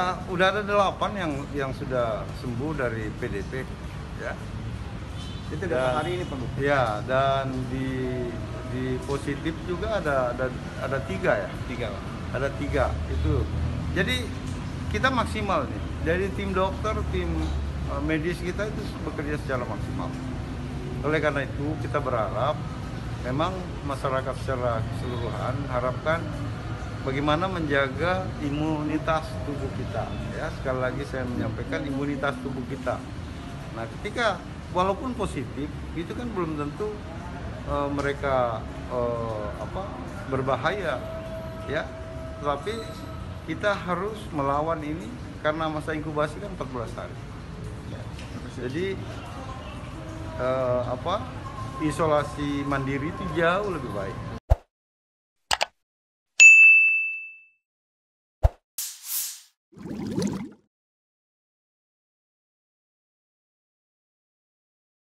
udah ada 8 yang sudah sembuh dari PDP, ya. Itu data hari ini Pak? Ya, dan di positif juga ada 3 ya. 3 Pak. Ada 3 itu. Jadi kita maksimal nih. Dari tim dokter, tim medis kita itu bekerja secara maksimal. Oleh karena itu kita berharap memang masyarakat secara keseluruhan harapkan bagaimana menjaga imunitas tubuh kita, ya. Sekali lagi saya menyampaikan imunitas tubuh kita. Nah, ketika walaupun positif itu kan belum tentu mereka berbahaya, ya. Tetapi kita harus melawan ini karena masa inkubasi kan 14 hari. Ya. Jadi isolasi mandiri itu jauh lebih baik.